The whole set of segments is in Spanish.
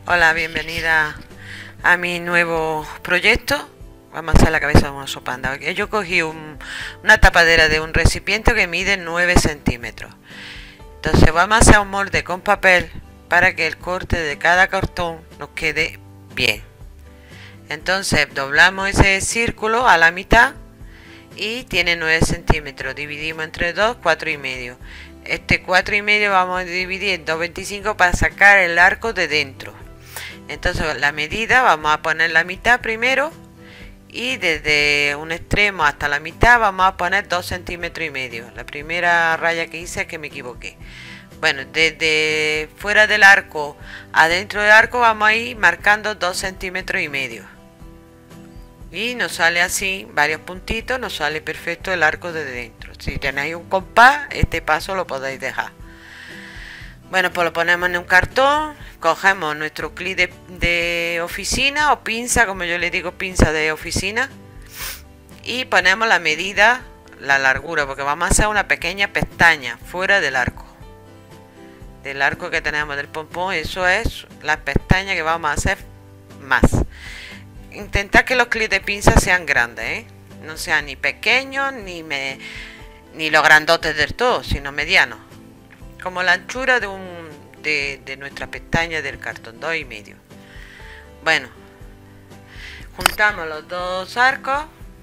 Hola, bienvenida a mi nuevo proyecto. Vamos a hacer la cabeza de un oso panda. Yo cogí una tapadera de un recipiente que mide 9 centímetros. Entonces vamos a hacer un molde con papel para que el corte de cada cartón nos quede bien. Entonces doblamos ese círculo a la mitad y tiene 9 centímetros. Dividimos entre 2, 4 y medio. Este 4 y medio vamos a dividir en 2,25 para sacar el arco de dentro. Entonces la medida vamos a poner la mitad primero y desde un extremo hasta la mitad vamos a poner 2 centímetros y medio. La primera raya que hice es que me equivoqué. Bueno, desde fuera del arco adentro del arco vamos a ir marcando 2 centímetros y medio. Y nos sale así, varios puntitos, nos sale perfecto el arco de dentro. Si tenéis un compás, este paso lo podéis dejar. Bueno, pues lo ponemos en un cartón, cogemos nuestro clip de oficina o pinza, como yo le digo, pinza de oficina, y ponemos la medida, la largura, porque vamos a hacer una pequeña pestaña fuera del arco que tenemos del pompón. Eso es la pestaña que vamos a hacer más. Intentad que los clips de pinza sean grandes, ¿eh? No sean ni pequeños ni los grandotes del todo, sino medianos, como la anchura de nuestra pestaña del cartón, 2,5. Bueno, juntamos los dos arcos,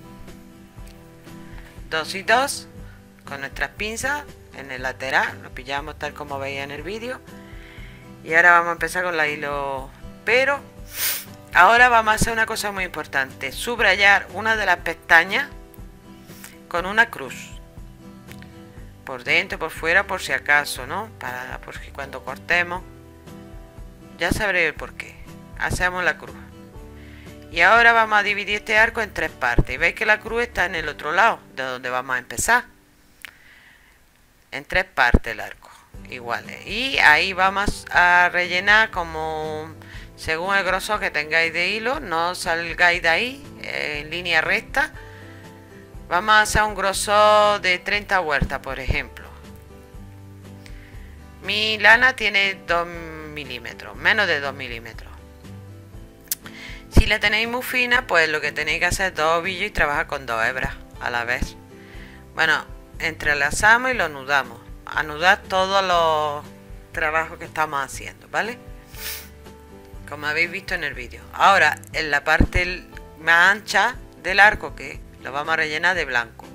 2 y 2, con nuestras pinzas en el lateral, lo pillamos tal como veis en el vídeo. Y ahora vamos a empezar con la hilo, pero ahora vamos a hacer una cosa muy importante: subrayar una de las pestañas con una cruz, por dentro, por fuera, por si acaso, ¿no? Porque cuando cortemos, ya sabréis el porqué. Hacemos la cruz. Y ahora vamos a dividir este arco en 3 partes. Y veis que la cruz está en el otro lado, de donde vamos a empezar. En 3 partes el arco, iguales. Y ahí vamos a rellenar como según el grosor que tengáis de hilo. No salgáis de ahí en línea recta. Vamos a hacer un grosor de 30 vueltas, por ejemplo. Mi lana tiene 2 milímetros, menos de 2 milímetros. Si la tenéis muy fina, pues lo que tenéis que hacer es 2 ovillos y trabajar con 2 hebras a la vez. Bueno, entrelazamos y lo anudamos. Anudar todos los trabajos que estamos haciendo, ¿vale? Como habéis visto en el vídeo. Ahora, en la parte más ancha del arco, que lo vamos a rellenar de blanco.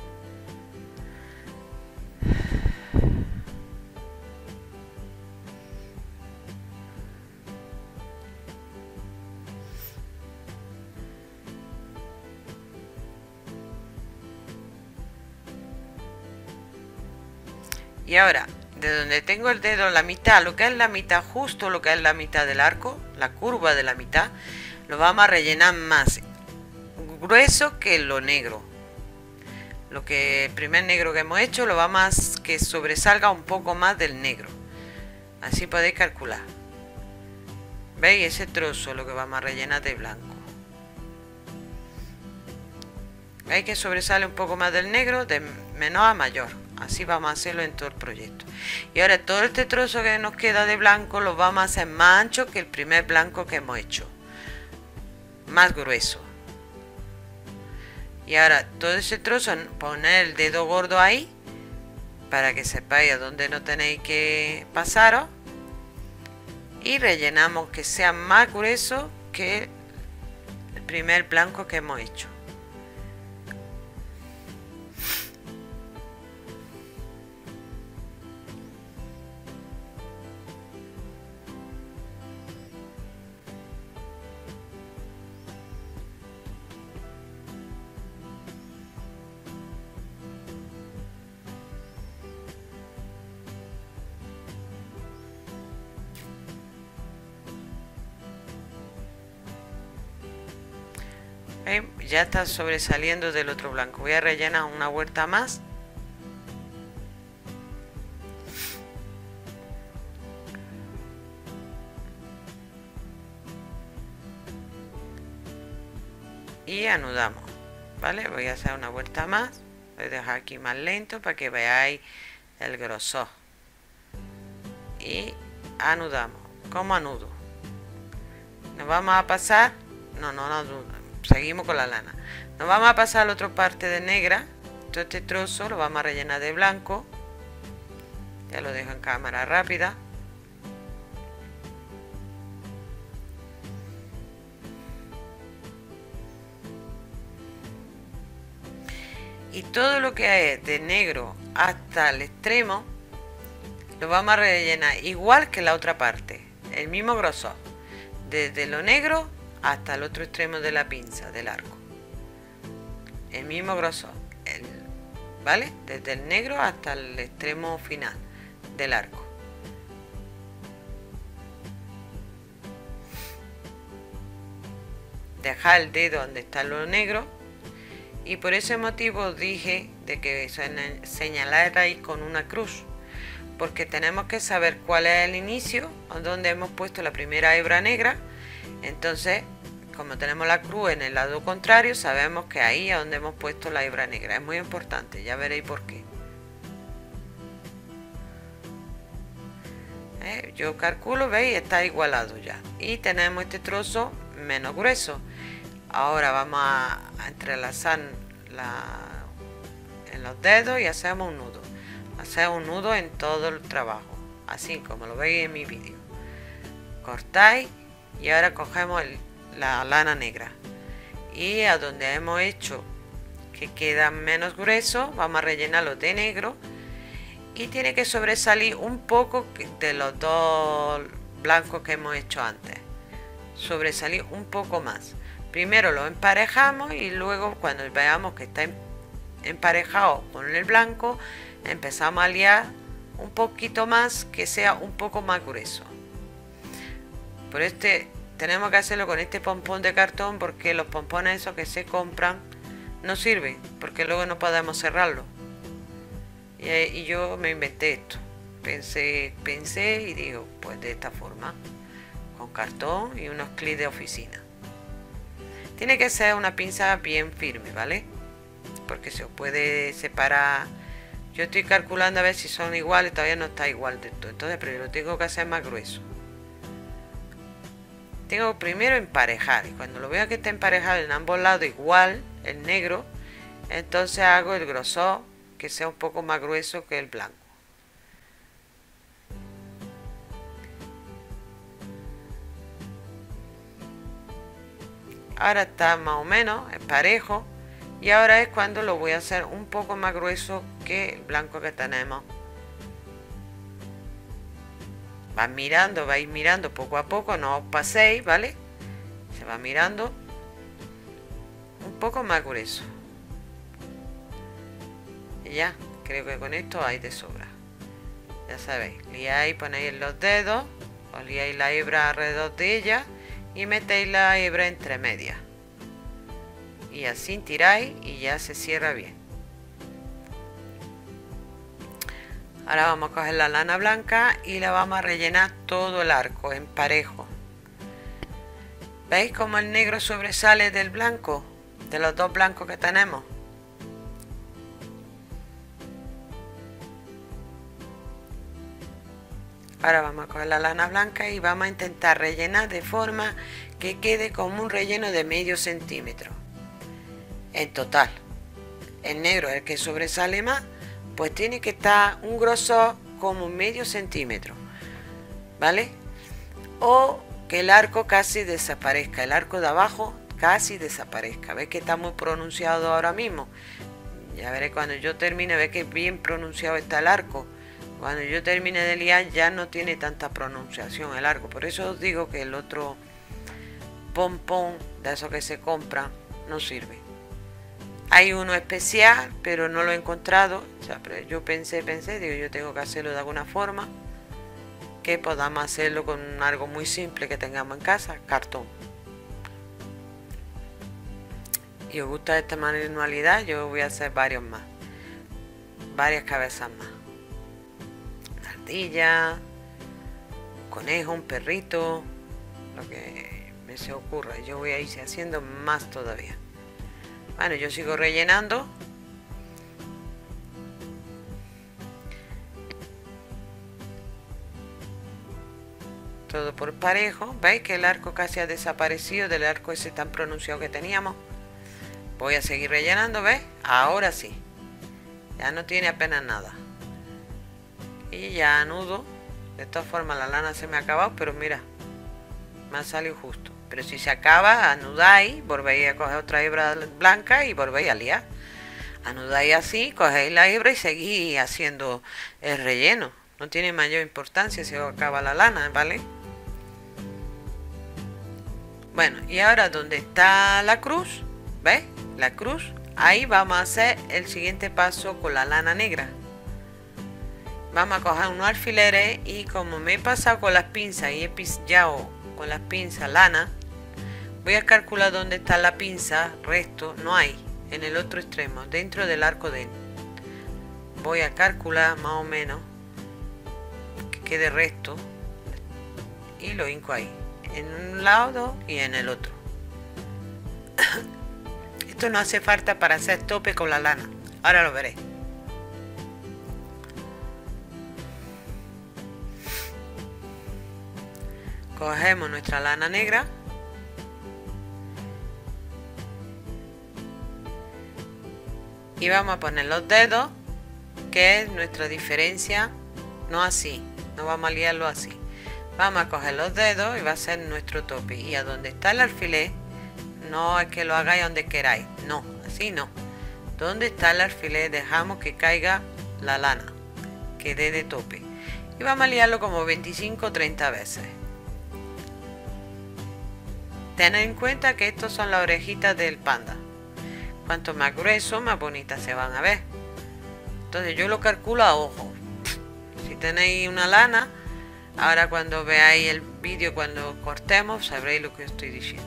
Y ahora, de donde tengo el dedo en la mitad, lo que es la mitad, justo lo que es la mitad del arco, la curva de la mitad, lo vamos a rellenar más grueso que lo negro. El primer negro que hemos hecho lo vamos a que sobresalga un poco más del negro. Así podéis calcular. ¿Veis? Ese trozo lo que vamos a rellenar de blanco. ¿Veis que sobresale un poco más del negro de menor a mayor? Así vamos a hacerlo en todo el proyecto. Y ahora todo este trozo que nos queda de blanco lo vamos a hacer más ancho que el primer blanco que hemos hecho. Más grueso. Y ahora todo ese trozo, poner el dedo gordo ahí para que sepáis a dónde no tenéis que pasaros. Y rellenamos que sea más grueso que el primer blanco que hemos hecho. Ya está sobresaliendo del otro blanco. Voy a rellenar una vuelta más. Y anudamos, ¿vale? Voy a hacer una vuelta más. Voy a dejar aquí más lento para que veáis el grosor. Y anudamos. ¿Cómo anudo? Nos vamos a pasar, seguimos con la lana. Nos vamos a pasar a la otra parte de negra. Todo este trozo lo vamos a rellenar de blanco. Ya lo dejo en cámara rápida. Y todo lo que es de negro hasta el extremo lo vamos a rellenar igual que la otra parte, el mismo grosor, desde lo negro hasta el otro extremo de la pinza del arco, el mismo grosor, ¿vale? Desde el negro hasta el extremo final del arco. Dejar el dedo donde está lo negro, y por ese motivo os dije de que señalarais con una cruz, porque tenemos que saber cuál es el inicio, donde hemos puesto la primera hebra negra. Entonces, como tenemos la cruz en el lado contrario, sabemos que ahí es donde hemos puesto la hebra negra. Es muy importante, ya veréis por qué. Yo calculo, veis, está igualado ya. Y tenemos este trozo menos grueso. Ahora vamos a entrelazar en los dedos y hacemos un nudo. Hacemos un nudo en todo el trabajo, así como lo veis en mi vídeo. Cortáis y ahora cogemos la lana negra. Y a donde hemos hecho que queda menos grueso, vamos a rellenarlo de negro. Y tiene que sobresalir un poco de los dos blancos que hemos hecho antes. Sobresalir un poco más. Primero lo emparejamos y luego cuando veamos que está emparejado con el blanco, empezamos a liar un poquito más, que sea un poco más grueso. Por tenemos que hacerlo con este pompón de cartón, porque los pompones esos que se compran no sirven, porque luego no podemos cerrarlo. Y yo me inventé esto. Pensé y digo, pues de esta forma, con cartón y unos clips de oficina. Tiene que ser una pinza bien firme, ¿vale? Porque se os puede separar. Yo estoy calculando a ver si son iguales, todavía no está igual de todo. Entonces, pero lo tengo que hacer más grueso. Tengo primero emparejar. Y cuando lo veo que está emparejado en ambos lados igual, el negro, entonces hago el grosor que sea un poco más grueso que el blanco. Ahora está más o menos parejo, y ahora es cuando lo voy a hacer un poco más grueso que el blanco que tenemos. Vais mirando poco a poco, no os paséis, ¿vale? Se va mirando un poco más grueso. Y ya, creo que con esto hay de sobra. Ya sabéis, liáis, ponéis los dedos, os liáis la hebra alrededor de ella y metéis la hebra entre medias. Y así tiráis y ya se cierra bien. Ahora vamos a coger la lana blanca y la vamos a rellenar todo el arco en parejo. ¿Veis cómo el negro sobresale del blanco? De los dos blancos que tenemos. Ahora vamos a coger la lana blanca y vamos a intentar rellenar de forma que quede como un relleno de medio centímetro. En total, el negro es el que sobresale más, pues tiene que estar un grosor como medio centímetro, ¿vale? O que el arco casi desaparezca, el arco de abajo casi desaparezca. ¿Ves que está muy pronunciado ahora mismo? Ya veré cuando yo termine, ve que bien pronunciado está el arco. Cuando yo termine de liar ya no tiene tanta pronunciación el arco. Por eso os digo que el otro pompón de esos que se compran no sirve. Hay uno especial, pero no lo he encontrado. O sea, pero yo pensé, digo, yo tengo que hacerlo de alguna forma que podamos hacerlo con algo muy simple que tengamos en casa, cartón. Y os gusta esta manualidad, yo voy a hacer varios más, varias cabezas más. Una ardilla, un conejo, un perrito, lo que me se ocurra. Yo voy a ir haciendo más todavía. Bueno, yo sigo rellenando. todo por parejo. ¿Veis que el arco casi ha desaparecido del arco ese tan pronunciado que teníamos? Voy a seguir rellenando, ¿ves? Ahora sí, ya no tiene apenas nada. Y ya anudo. De todas formas la lana se me ha acabado, pero mira, me ha salido justo. Pero si se acaba, anudáis, volvéis a coger otra hebra blanca y volvéis a liar. Anudáis así, cogéis la hebra y seguís haciendo el relleno. No tiene mayor importancia si os acaba la lana, ¿vale? Bueno, y ahora donde está la cruz, ¿ves? La cruz, ahí vamos a hacer el siguiente paso con la lana negra. Vamos a coger unos alfileres y como me he pasado con las pinzas y he pillado con las pinzas lana, voy a calcular dónde está la pinza resto, no hay, en el otro extremo, dentro del arco de. Voy a calcular más o menos que quede resto y lo hinco ahí, en un lado y en el otro. Esto no hace falta para hacer tope con la lana, ahora lo veréis. Cogemos nuestra lana negra y vamos a poner los dedos, que es nuestra diferencia, no así, no vamos a liarlo así. Vamos a coger los dedos y va a ser nuestro tope. Y a donde está el alfiler, no es que lo hagáis donde queráis, no, así no. Donde está el alfiler dejamos que caiga la lana, que dé de tope. Y vamos a liarlo como 25 o 30 veces. Tened en cuenta que estos son las orejitas del panda. Cuanto más grueso, más bonitas se van a ver. Entonces yo lo calculo a ojo. Si tenéis una lana, ahora cuando veáis el vídeo, cuando cortemos, sabréis lo que estoy diciendo.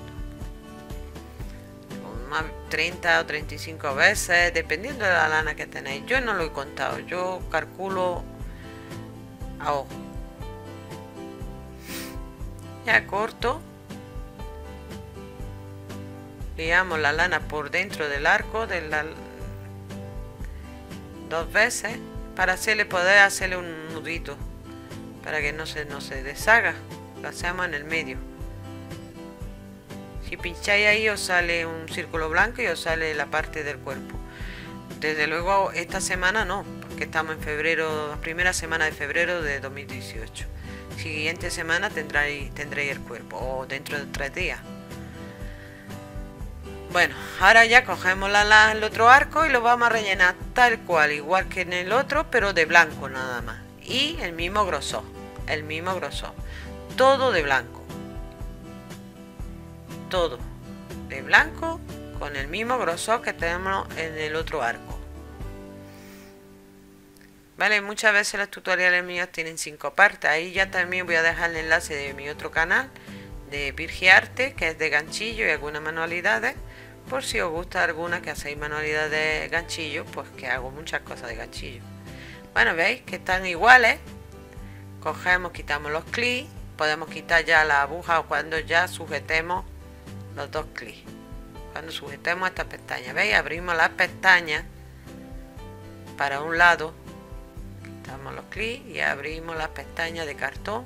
Más 30 o 35 veces, dependiendo de la lana que tenéis. Yo no lo he contado, yo calculo a ojo. Ya corto. Liamos la lana por dentro del arco de dos veces para poder hacerle un nudito para que no se deshaga. Lo hacemos en el medio. Si pincháis ahí os sale un círculo blanco y os sale la parte del cuerpo. Desde luego esta semana no, porque estamos en febrero, la primera semana de febrero de 2018. Siguiente semana tendréis el cuerpo, o dentro de 3 días. Bueno, ahora ya cogemos el otro arco y lo vamos a rellenar tal cual, igual que en el otro, pero de blanco nada más. Y el mismo grosor, todo de blanco. Todo de blanco con el mismo grosor que tenemos en el otro arco. Vale, muchas veces los tutoriales míos tienen 5 partes. Ahí ya también voy a dejar el enlace de mi otro canal de Virgiarte, que es de ganchillo y algunas manualidades. Por si os gusta alguna que hacéis manualidades de ganchillo, pues que hago muchas cosas de ganchillo. Bueno, veis que están iguales. Cogemos, quitamos los clics. Podemos quitar ya la aguja cuando ya sujetemos los dos clics. Cuando sujetemos esta pestaña, veis, abrimos las pestañas para un lado. Quitamos los clics y abrimos las pestañas de cartón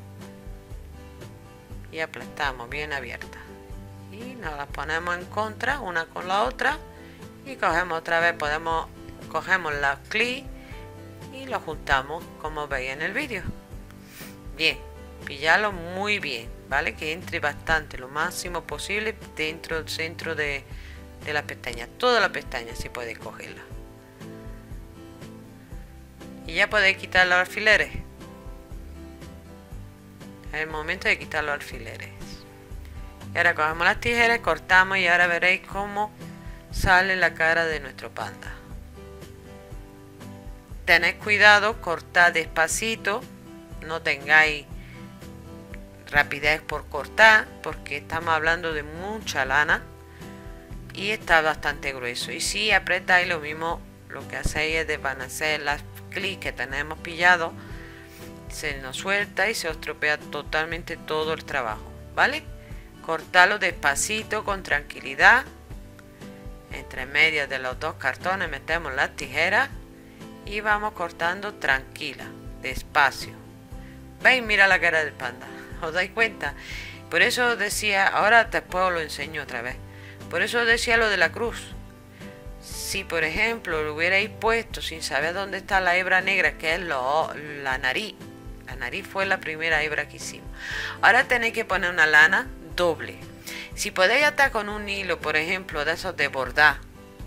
y aplastamos bien abiertas. Y nos las ponemos en contra una con la otra y cogemos otra vez, cogemos los clics y los juntamos como veis en el vídeo. Bien, pillarlo muy bien, ¿vale? Que entre bastante, lo máximo posible dentro del centro de la pestaña. Toda la pestaña si podéis cogerla. Y ya podéis quitar los alfileres. Es el momento de quitar los alfileres. Y ahora cogemos las tijeras, cortamos y ahora veréis cómo sale la cara de nuestro panda. Tened cuidado, cortad despacito, no tengáis rapidez por cortar, porque estamos hablando de mucha lana y está bastante grueso. Y si apretáis lo mismo, lo que hacéis es desvanecer las clics que tenemos pillados, se nos suelta y se os estropea totalmente todo el trabajo, ¿vale? Cortarlo despacito, con tranquilidad. Entre medias de los dos cartones metemos las tijeras y vamos cortando tranquila, despacio. ¿Veis? Mira la cara del panda. ¿Os dais cuenta? Por eso decía, ahora después os lo enseño otra vez. Por eso decía lo de la cruz. Si por ejemplo lo hubierais puesto sin saber dónde está la hebra negra, que es la nariz. La nariz fue la primera hebra que hicimos. Ahora tenéis que poner una lana doble. Si podéis atar con un hilo, por ejemplo, de esos de bordar,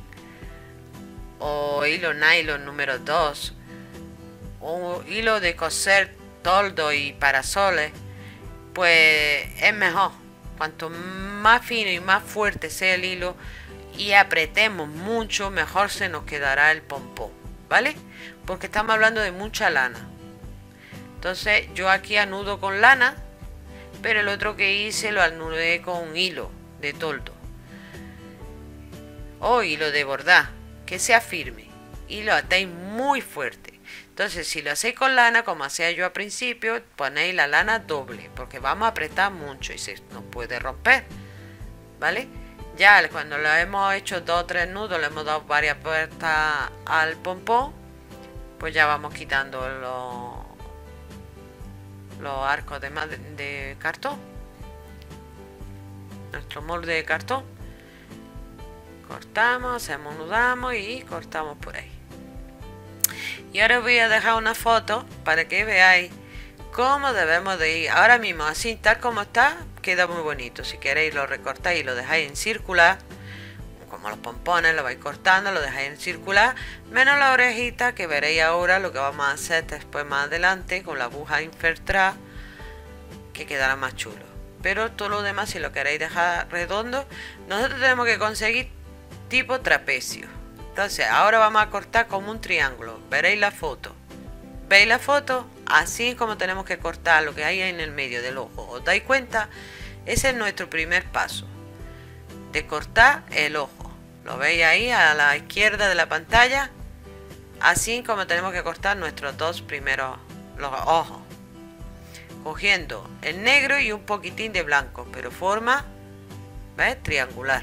o hilo nylon número 2, o hilo de coser toldo y parasoles, pues es mejor. Cuanto más fino y más fuerte sea el hilo y apretemos mucho, mejor se nos quedará el pompón, ¿vale? Porque estamos hablando de mucha lana. Entonces yo aquí anudo con lana, pero el otro que hice lo anudé con un hilo de toldo o hilo de bordar, que sea firme, y lo atáis muy fuerte. Entonces si lo hacéis con lana, como hacía yo al principio, ponéis la lana doble, porque vamos a apretar mucho y se nos puede romper, ¿vale? Ya cuando lo hemos hecho 2 o 3 nudos, le hemos dado varias vueltas al pompón, pues ya vamos quitando los arcos de cartón, nuestro molde de cartón. Cortamos, hacemos, nudamos y cortamos por ahí. Y ahora os voy a dejar una foto para que veáis cómo debemos de ir. Ahora mismo, así tal como está, queda muy bonito. Si queréis lo recortáis y lo dejáis en circular, como los pompones, lo vais cortando, lo dejáis en circular, menos la orejita, que veréis ahora lo que vamos a hacer después más adelante con la aguja infiltrada, que quedará más chulo. Pero todo lo demás, si lo queréis dejar redondo, nosotros tenemos que conseguir tipo trapecio. Entonces ahora vamos a cortar como un triángulo. Veréis la foto. ¿Veis la foto? Así como tenemos que cortar lo que hay en el medio del ojo. ¿Os dais cuenta? Ese es nuestro primer paso de cortar el ojo. Lo veis ahí a la izquierda de la pantalla. Así como tenemos que cortar nuestros dos primeros los ojos, cogiendo el negro y un poquitín de blanco, pero forma, ¿ves?, triangular.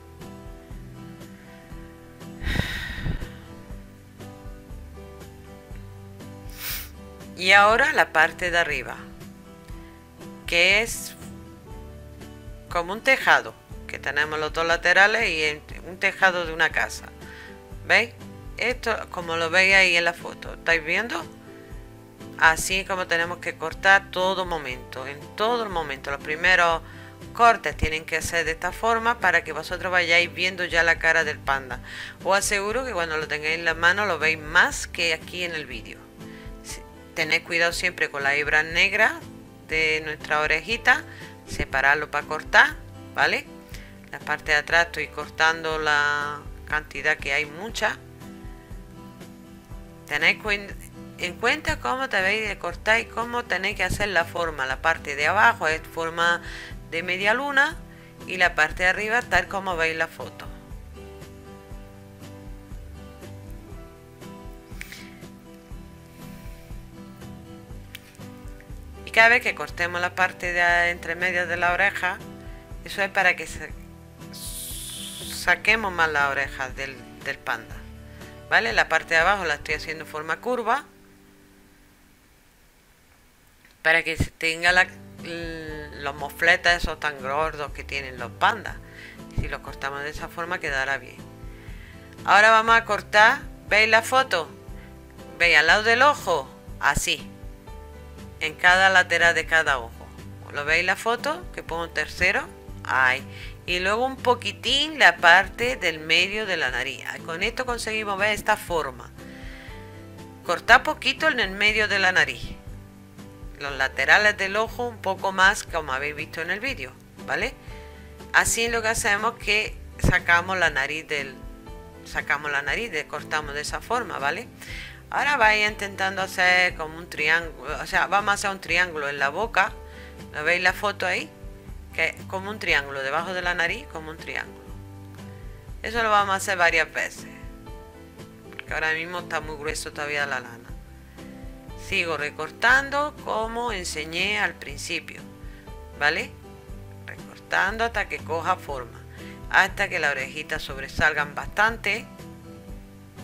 Y ahora la parte de arriba, que es como un tejado, que tenemos los dos laterales y un tejado de una casa. ¿Veis? Esto, como lo veis ahí en la foto, ¿estáis viendo? Así como tenemos que cortar todo momento, en todo el momento. Los primeros cortes tienen que ser de esta forma para que vosotros vayáis viendo ya la cara del panda. Os aseguro que cuando lo tengáis en la mano lo veis más que aquí en el vídeo. Tened cuidado siempre con la hebra negra de nuestra orejita, separarlo para cortar, ¿vale? La parte de atrás estoy cortando la cantidad, que hay mucha. Tenéis en cuenta cómo debéis de cortar y cómo tenéis que hacer la forma. La parte de abajo es forma de media luna y la parte de arriba tal como veis la foto. Y cada vez que cortemos la parte de entre medias de la oreja, eso es para que saquemos más la oreja del panda, ¿vale? La parte de abajo la estoy haciendo en forma curva para que tenga los mofletes esos tan gordos que tienen los pandas. Si los cortamos de esa forma quedará bien. Ahora vamos a cortar, ¿veis la foto? ¿Veis al lado del ojo? Así, en cada lateral de cada ojo. ¿Lo veis la foto? Que pongo un tercero. Ahí. Y luego un poquitín la parte del medio de la nariz. Con esto conseguimos ver esta forma. Cortar poquito en el medio de la nariz. Los laterales del ojo un poco más, como habéis visto en el vídeo, ¿vale? Así lo que hacemos es que sacamos la nariz cortamos de esa forma, ¿vale? Ahora vais intentando hacer como un triángulo, o sea, vamos a hacer un triángulo en la boca. ¿Lo veis la foto ahí? Que es como un triángulo, debajo de la nariz, como un triángulo. Eso lo vamos a hacer varias veces, porque ahora mismo está muy grueso todavía la lana. Sigo recortando como enseñé al principio, ¿vale? Recortando hasta que coja forma, hasta que las orejitas sobresalgan bastante.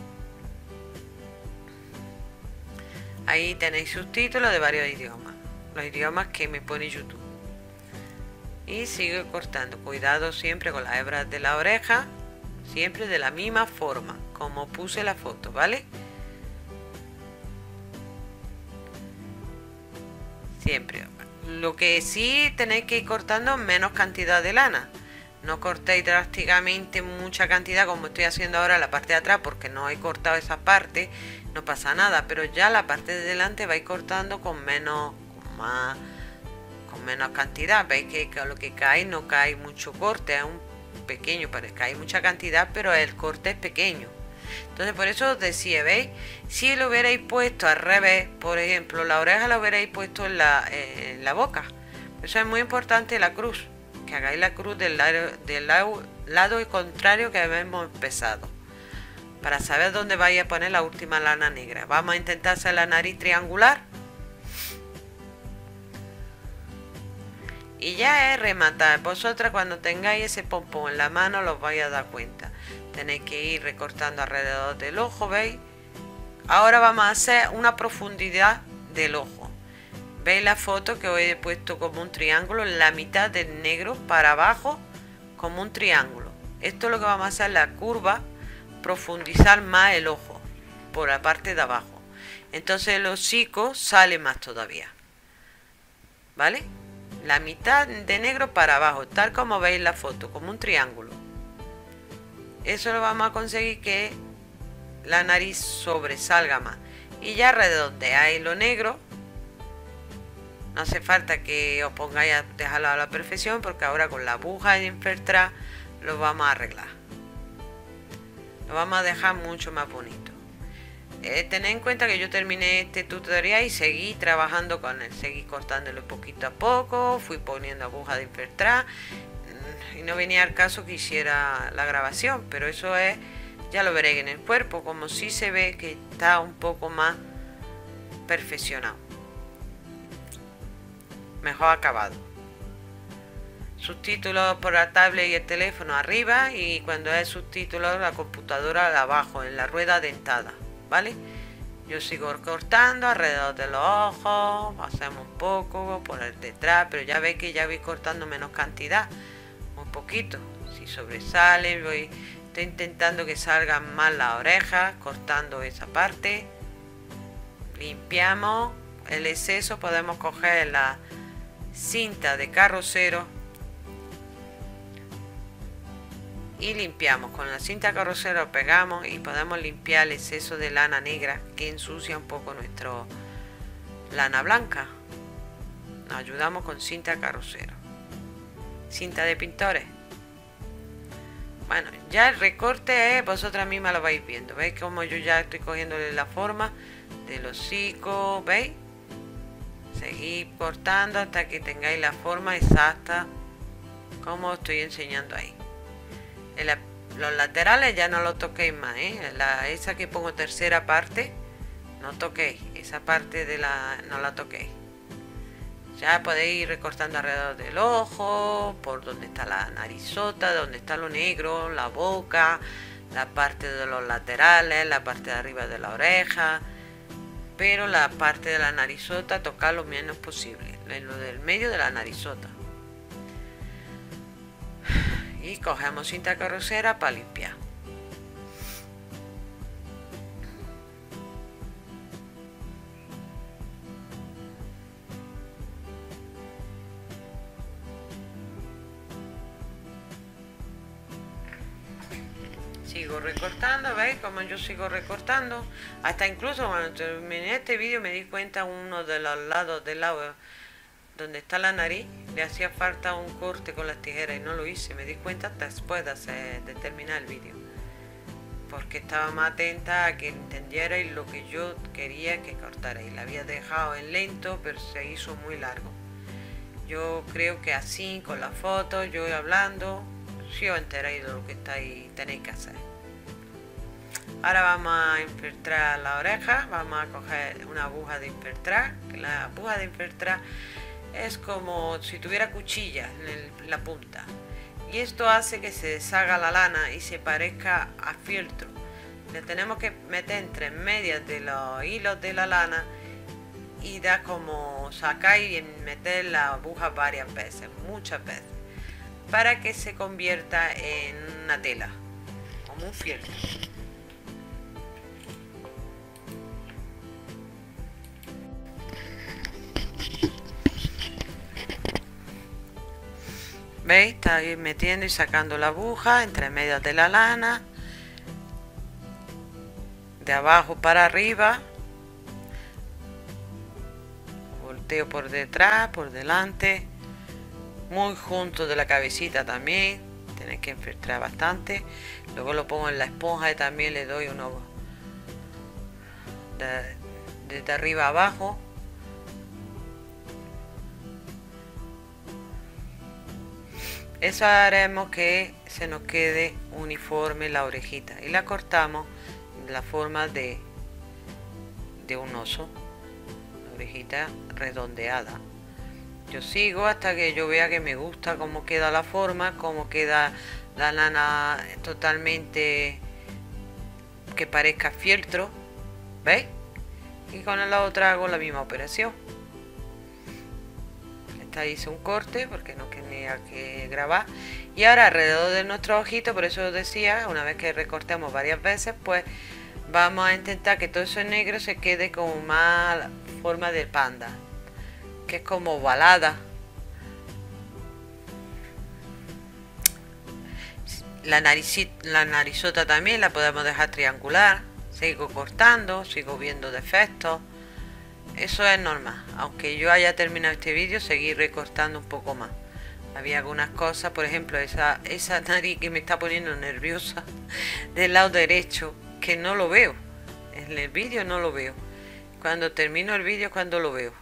Ahí tenéis subtítulos de varios idiomas, los idiomas que me pone YouTube. Y sigo cortando, cuidado siempre con las hebras de la oreja, siempre de la misma forma como puse la foto, ¿vale? Siempre. Lo que sí tenéis que ir cortando menos cantidad de lana. No cortéis drásticamente mucha cantidad como estoy haciendo ahora en la parte de atrás, porque no he cortado esa parte, no pasa nada, pero ya la parte de delante vais cortando con menos cantidad. Veis que lo que cae no cae mucho corte, es un pequeño, parece que hay mucha cantidad, pero el corte es pequeño. Entonces por eso os decía, ¿veis? Si lo hubierais puesto al revés, por ejemplo, la oreja la hubierais puesto en la boca. Eso es muy importante, la cruz, que hagáis la cruz del lado contrario que habíamos empezado, para saber dónde vais a poner la última lana negra. Vamos a intentar hacer la nariz triangular. Y ya es rematar. Vosotras cuando tengáis ese pompón en la mano los vais a dar cuenta. Tenéis que ir recortando alrededor del ojo, ¿veis? Ahora vamos a hacer una profundidad del ojo. ¿Veis la foto que os he puesto como un triángulo? En la mitad del negro para abajo como un triángulo. Esto es lo que vamos a hacer, la curva, profundizar más el ojo por la parte de abajo. Entonces el hocico sale más todavía. ¿Vale? La mitad de negro para abajo, tal como veis la foto, como un triángulo. Eso lo vamos a conseguir que la nariz sobresalga más. Y ya redondeáis lo negro. No hace falta que os pongáis a dejarlo a la perfección, porque ahora con la aguja de Infiltrar lo vamos a arreglar. Lo vamos a dejar mucho más bonito. Tened en cuenta que yo terminé este tutorial y seguí trabajando con él. Seguí cortándolo poquito a poco, fui poniendo aguja de Infiltrar. Y no venía al caso que hiciera la grabación, pero eso es, ya lo veréis en el cuerpo, como si se ve que está un poco más perfeccionado, mejor acabado. Subtítulos por la tablet y el teléfono arriba, y cuando es subtítulos la computadora abajo en la rueda dentada, ¿vale? Yo sigo cortando alrededor de los ojos, hacemos un poco por el detrás, pero ya veis que ya voy cortando menos cantidad, un poquito. Si sobresale, estoy intentando que salgan más las orejas, cortando esa parte. Limpiamos el exceso, podemos coger la cinta de carrocero y limpiamos. Con la cinta carrocero pegamos y podemos limpiar el exceso de lana negra que ensucia un poco nuestro lana blanca. Nos ayudamos con cinta carrocero, cinta de pintores. Bueno, ya el recorte es, vosotras mismas lo vais viendo. ¿Veis como yo ya estoy cogiéndole la forma del hocico? ¿Veis? Seguid cortando hasta que tengáis la forma exacta como estoy enseñando ahí. Los laterales ya no lo toquéis más, ¿eh? Esa que pongo tercera parte, no toquéis. Esa parte no la toquéis. Ya podéis ir recortando alrededor del ojo, por donde está la narizota, donde está lo negro, la boca, la parte de los laterales, la parte de arriba de la oreja. Pero la parte de la narizota tocar lo menos posible, en lo del medio de la narizota. Y cogemos cinta carrocera para limpiar. Sigo recortando, ¿veis? Como yo sigo recortando. Hasta incluso cuando terminé este vídeo me di cuenta uno de los lados del lado donde está la nariz le hacía falta un corte con las tijeras y no lo hice. Me di cuenta hasta después de terminar el vídeo, porque estaba más atenta a que entendierais lo que yo quería que cortarais. La había dejado en lento, pero se hizo muy largo. Yo creo que así, con la foto, yo hablando, si os enteráis de lo que tenéis que hacer. Ahora vamos a infiltrar la oreja. Vamos a coger una aguja de infiltrar. La aguja de infiltrar es como si tuviera cuchilla en la punta, y esto hace que se deshaga la lana y se parezca a fieltro. Le tenemos que meter entre medias de los hilos de la lana y da como sacar y meter la aguja varias veces, muchas veces, para que se convierta en una tela, como un fieltro. ¿Veis? Está ahí metiendo y sacando la aguja entre medias de la lana, de abajo para arriba, volteo por detrás, por delante, muy junto de la cabecita también, tenéis que infiltrar bastante. Luego lo pongo en la esponja y también le doy uno desde arriba abajo. Eso haremos que se nos quede uniforme la orejita y la cortamos en la forma de un oso, la orejita redondeada. Yo sigo hasta que yo vea que me gusta cómo queda la forma, cómo queda la lana totalmente que parezca fieltro, ¿veis? Y con la otra hago la misma operación. Esta hice un corte porque no tenía que grabar. Y ahora alrededor de nuestro ojito, por eso os decía, una vez que recortemos varias veces, pues vamos a intentar que todo eso negro se quede como más forma de panda, que es como ovalada. La narizota también la podemos dejar triangular. Sigo cortando, sigo viendo defectos. Eso es normal. Aunque yo haya terminado este vídeo, seguir recortando un poco más. Había algunas cosas, por ejemplo, esa nariz que me está poniendo nerviosa del lado derecho, que no lo veo. En el vídeo no lo veo. Cuando termino el vídeo, cuando lo veo.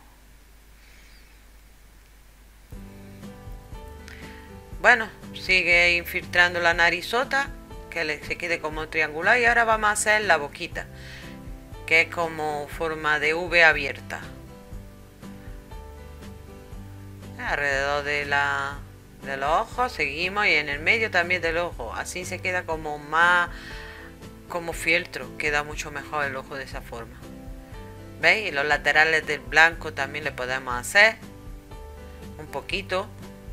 Bueno, sigue infiltrando la narizota, que se quede como triangular. Y ahora vamos a hacer la boquita, que es como forma de V abierta. Alrededor de los ojos seguimos, y en el medio también del ojo. Así se queda como más, como fieltro. Queda mucho mejor el ojo de esa forma. ¿Veis? Y los laterales del blanco también le podemos hacer un poquito,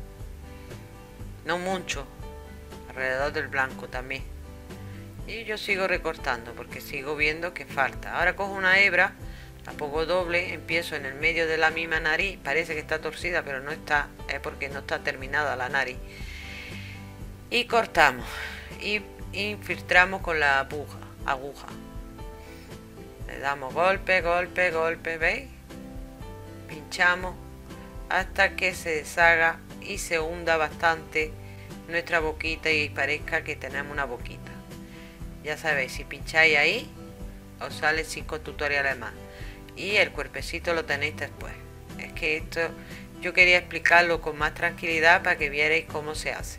no mucho, alrededor del blanco también. Y yo sigo recortando porque sigo viendo que falta. Ahora cojo una hebra, la pongo doble, empiezo en el medio de la misma nariz. Parece que está torcida, pero no está, es porque no está terminada la nariz. Y cortamos y infiltramos con la aguja. Le damos golpe, golpe, golpe, ¿veis? Pinchamos hasta que se deshaga y se hunda bastante nuestra boquita y parezca que tenemos una boquita. Ya sabéis, si pincháis ahí, os sale 5 tutoriales más. Y el cuerpecito lo tenéis después. Es que esto yo quería explicarlo con más tranquilidad para que vierais cómo se hace.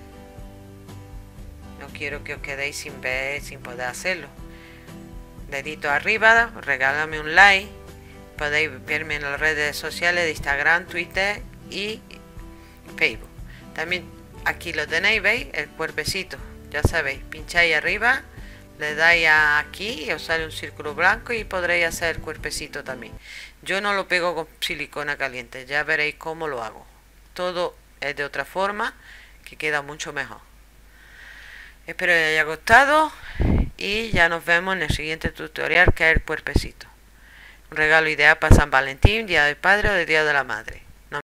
No quiero que os quedéis sin ver, sin poder hacerlo. Dedito arriba, regálame un like. Podéis verme en las redes sociales de Instagram, Twitter y Facebook. También aquí lo tenéis, ¿veis? El cuerpecito. Ya sabéis, pincháis arriba, le dais aquí y os sale un círculo blanco y podréis hacer el cuerpecito también. Yo no lo pego con silicona caliente, ya veréis cómo lo hago. Todo es de otra forma que queda mucho mejor. Espero que os haya gustado y ya nos vemos en el siguiente tutorial, que es el cuerpecito. Un regalo ideal para San Valentín, Día del Padre o del Día de la Madre.